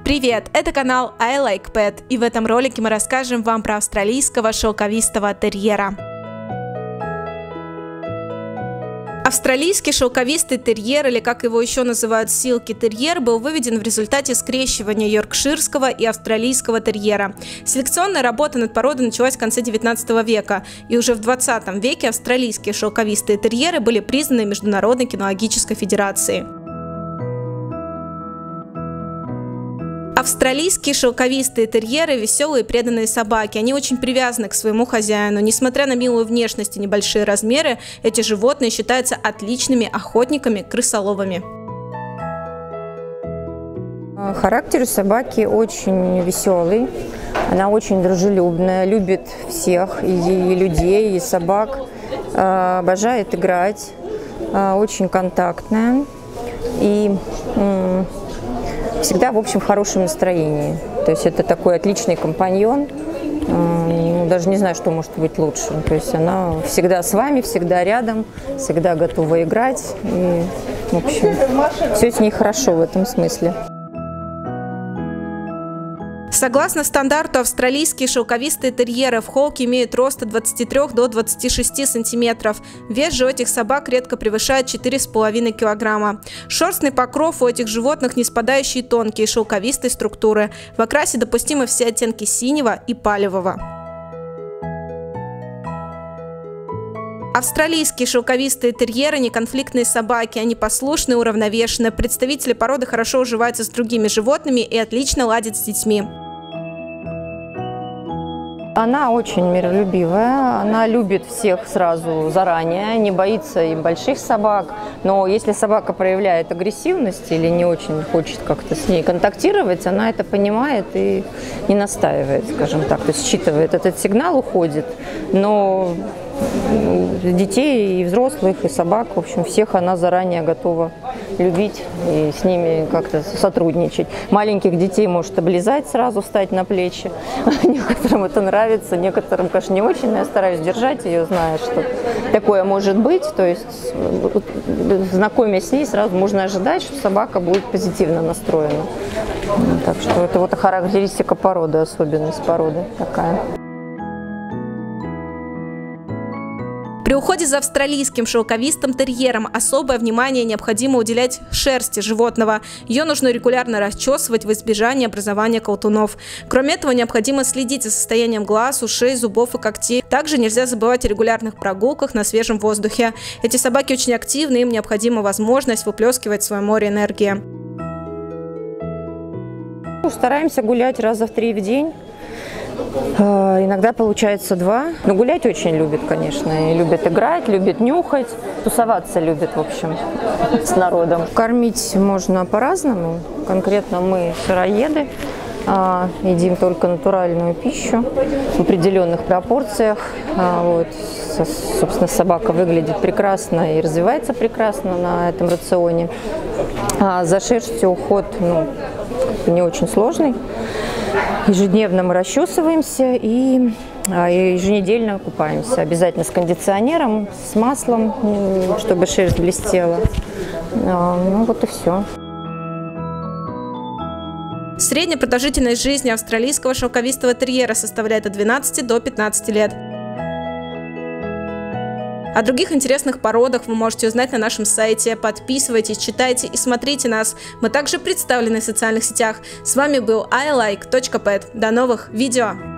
Привет, это канал I Like Pet, и в этом ролике мы расскажем вам про австралийского шелковистого терьера. Австралийский шелковистый терьер, или как его еще называют силки-терьер, был выведен в результате скрещивания йоркширского и австралийского терьера. Селекционная работа над породой началась в конце 19 века, и уже в 20 веке австралийские шелковистые терьеры были признаны Международной кинологической федерацией. Австралийские шелковистые терьеры – веселые и преданные собаки. Они очень привязаны к своему хозяину. Несмотря на милую внешность и небольшие размеры, эти животные считаются отличными охотниками, крысоловами. Характер у собаки очень веселый. Она очень дружелюбная, любит всех, и людей, и собак. Обожает играть, очень контактная. И всегда, в общем, в хорошем настроении. То есть это такой отличный компаньон. Даже не знаю, что может быть лучше. То есть она всегда с вами, всегда рядом, всегда готова играть. И, в общем, все с ней хорошо в этом смысле. Согласно стандарту, австралийские шелковистые терьеры в холке имеют рост от 23 до 26 сантиметров. Вес же у этих собак редко превышает 4,5 килограмма. Шерстный покров у этих животных не спадающий и тонкий, шелковистой структуры. В окрасе допустимы все оттенки синего и палевого. Австралийские шелковистые терьеры – неконфликтные собаки, они послушны, уравновешены. Представители породы хорошо уживаются с другими животными и отлично ладят с детьми. Она очень миролюбивая, она любит всех сразу заранее, не боится и больших собак. Но если собака проявляет агрессивность или не очень хочет как-то с ней контактировать, она это понимает и не настаивает, скажем так. То есть считывает этот сигнал, уходит. Но детей и взрослых, и собак, в общем, всех она заранее готова любить и с ними как-то сотрудничать. Маленьких детей может облизать, сразу встать на плечи. Некоторым это нравится, некоторым, конечно, не очень, но я стараюсь держать ее, зная, что такое может быть. То есть, знакомясь с ней, сразу можно ожидать, что собака будет позитивно настроена. Так что это вот характеристика породы, особенность породы такая. При уходе за австралийским шелковистым терьером особое внимание необходимо уделять шерсти животного. Ее нужно регулярно расчесывать в избежание образования колтунов. Кроме этого, необходимо следить за состоянием глаз, ушей, зубов и когтей. Также нельзя забывать о регулярных прогулках на свежем воздухе. Эти собаки очень активны, им необходима возможность выплескивать свое море энергии. Стараемся гулять раза в 3 в день. Иногда получается 2. Но гулять очень любит, конечно. И любит играть, любит нюхать, тусоваться любит, в общем, с народом. Кормить можно по-разному. Конкретно мы сыроеды. Едим только натуральную пищу в определенных пропорциях. Вот. Собственно, собака выглядит прекрасно и развивается прекрасно на этом рационе. За шерстью уход не очень сложный. Ежедневно мы расчесываемся и еженедельно купаемся. Обязательно с кондиционером, с маслом, чтобы шерсть блестела. Ну вот и все. Средняя продолжительность жизни австралийского шелковистого терьера составляет от 12 до 15 лет. О других интересных породах вы можете узнать на нашем сайте. Подписывайтесь, читайте и смотрите нас. Мы также представлены в социальных сетях. С вами был ilike.pet. До новых видео!